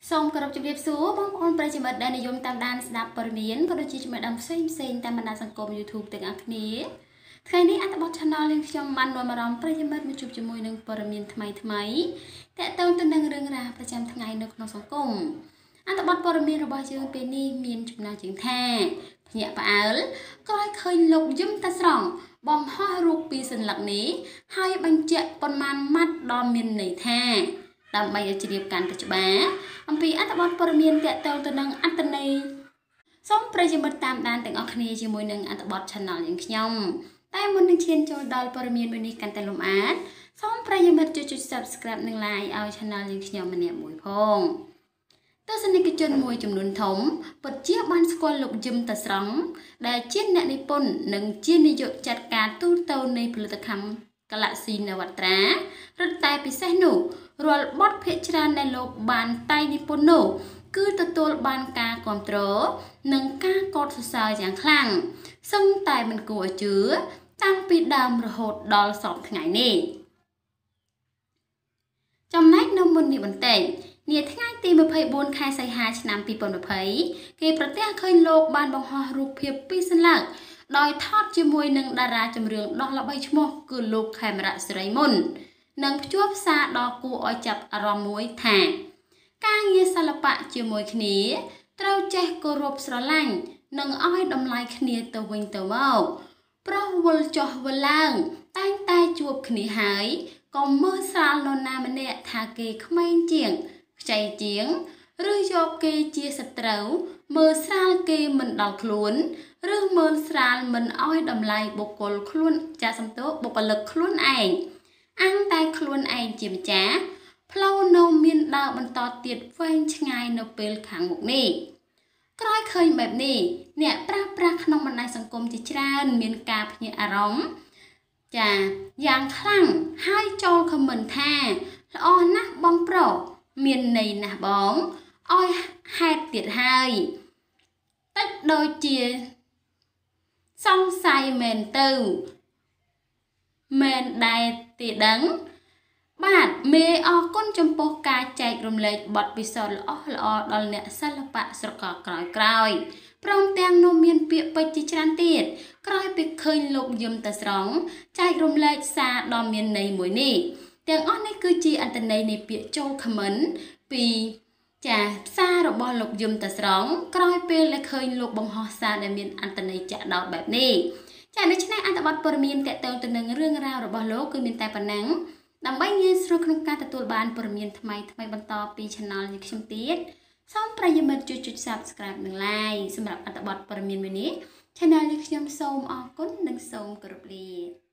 សូមគោរពជំរាបសួរបងប្អូនប្រិយមិត្តដែលនិយមតាមដានស្ដាប់ព័ត៌មានក៏ដូចជាចំណេះដឹងផ្សេងៗតាមបណ្ដាញសង្គម YouTube ទាំងអស់គ្នាថ្ងៃនេះអត្ថបទ Channel យើងខ្ញុំបាននាំអារម្មណ៍ប្រិយមិត្តមកជួបជាមួយនឹងព័ត៌មានថ្មីតាក់ទងទៅនឹងរឿងរ៉ាវប្រចាំថ្ងៃនៅក្នុងសង្គមអត្ថបទព័ត៌មានរបស់យើងពេលនេះមានចំណងជើងថាភ្ញាក់ផ្អើលក្រោយឃើញលោកយឹមតាស្រង់បំហោះរូបពីសញ្ញានេះហើយបញ្ជាក់ប៉ុន្មានម៉ាត់ដល់មានន័យថាដើម្បីឲ្យជ្រាបកាន់តែច្បាស់អំពីអត្ថបទព័ត៌មានតាក់ទងទៅនឹងអត្ថន័យសូមប្រិយមិត្តតាមដានទាំងអស់គ្នាជាមួយនឹងអត្ថបទ Channel យើងខ្ញុំតែមុននឹងឈានចូលដល់ព័ត៌មានមួយនេះកាន់តែលំអិតសូមប្រិយមិត្តជួយ Subscribe និង Like ឲ្យ Channel យើងខ្ញុំម្នាក់មួយផងទស្សនិកជនមួយចំនួនធំពិតជាបានស្គាល់លោកយឹមតាស្រង់ដែលជាអ្នកនិពន្ធនិងជានាយកចាត់ការទូតទៅនៃផលិតកម្ម Galaxy Navatra រត់តែពិសេសនោះរាល់បទភាគច្រើនដែលលោកបានតែងនិពន្ធនោះគឺទទួលបានការគាំទ្រនិងការកោតសរសើរយ៉ាងខ្លាំងសឹងតែមិនគួរឲ្យជឿតាំងពីដើមរហូតដល់សពថ្ងៃនេះចំណែកនៅមុននេះបន្តិចនាថ្ងៃទី24ខែសីហាឆ្នាំ2020គេប្រទះឃើញលោកបានបង្ហោះរូបភាពពីសន្លឹកដោយថតជាមួយនឹងតារាចម្រៀងដ៏ល្បីឈ្មោះគឺលោកខេមរៈសិរីមុននិងភ្ជាប់សារដ៏គួរឲ្យចាប់អារម្មណ៍មួយថាការងារសិល្បៈជាមួយគ្នាត្រូវចេះគោរពស្រឡាញ់និងឲ្យតម្លៃគ្នាទៅវិញទៅមកប្រុសវិលចុះវិលឡើងតែងតែជួបគ្នាហើយក៏មើលស្រាលនរណាម្នាក់ថាគេក្មេងជាងខ្ចីជាងឬយកគេជាសត្រូវមើលស្រាលគេមិនដល់ខ្លួនឬមើលស្រាលមិនឲ្យតម្លៃបុគ្គលខ្លួនចាសំទោបុគ្គលិកខ្លួនឯងអាំងតែខ្លួនឯងជាម្ចាស់ផ្លូវនៅមានដើរបន្តទៀតវែងឆ្ងាយនៅពេលខាងមុខនេះក្រោយឃើញបែបនេះអ្នកប្រាស់ក្នុងបណ្ដាញសង្គមជាច្រើនមានការភ្ញាក់អារម្មណ៍ចាយ៉ាងខ្លាំងហើយចូលខមមិនថាល្អណាស់បងប្រុសមានន័យណាស់បងឲ្យហេតុទៀតហើយតិចដូចជាសង្ស័យមែនទៅមែនដែរទេដឹងបាទមេអរគុណចំពោះការចែករំលែកបទពិសោធន៍ល្អដល់អ្នកសិល្បៈស្រកក្រោយព្រមទាំងនៅមានពាក្យពេចន៍ជាច្រើនទៀតក្រោយពីឃើញលោកយឹមតាស្រង់ចែករំលែកសារដ៏មានន័យមួយនេះទាំងអស់នេះគឺជាអត្ថន័យនៃពាក្យចូលខមមិនពីចាសាររបស់លោកយឹមតាស្រង់ក្រោយពេលដែលឃើញលោកបង្ហោះសារដែលមានអត្ថន័យចាក់ដោតបែបនេះចាដូច្នេះអត្ថបទព័ត៌មានតាក់ទងទៅនឹងរឿងរ៉ាវរបស់លោកគឺមានតែប៉ុណ្ណឹងដើម្បីងាយស្រួលក្នុងការទទួលបានព័ត៌មានថ្មីបន្តពី Channel នេះខ្ញុំទៀតសូមប្រិយមិត្តជួយ Subscribe និង Like សម្រាប់អត្ថបទព័ត៌មានមួយនេះ Channel នេះខ្ញុំសូមអរគុណនិងសូមគោរពលា